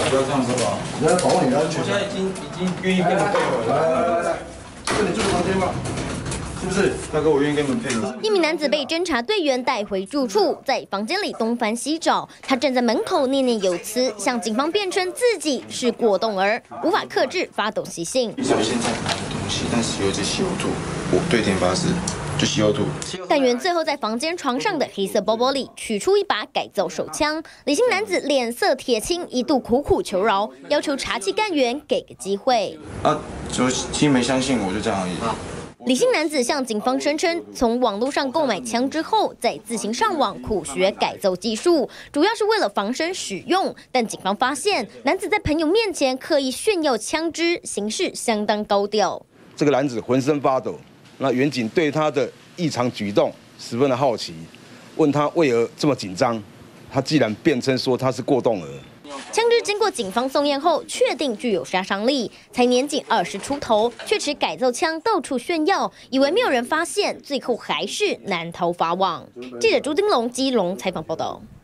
不要这样说吧。 你要保护你的安全。 我现在已经愿意跟你配合了。来，这你住房间吧。 是不是，大哥？我愿意跟你们配合。 一名男子被侦查队员带回住处，在房间里东翻西找，他站在门口念念有词，向警方辩称自己是过动儿，无法克制发抖习性。 我现在拿的东西，但是有一只吸油吐，我对天发誓，就吸油吐。 干员最后在房间床上的黑色包包里取出一把改造手枪，李姓男子脸色铁青，一度苦苦求饶，要求查缉干员给个机会。 就其实没相信我，就这样而已。 李姓男子向警方声称，从网络上购买枪之后，再自行上网苦学改造技术，主要是为了防身使用。但警方发现，男子在朋友面前刻意炫耀枪支，行事相当高调。 这个男子浑身发抖，那员警对他的异常举动十分的好奇，问他为何这么紧张，他既然辩称说他是过动儿。 枪支经过警方送验后，确定具有杀伤力。才年仅20出头，却持改造枪到处炫耀，以为没有人发现，最后还是难逃法网。记者朱丁龙基隆采访报道。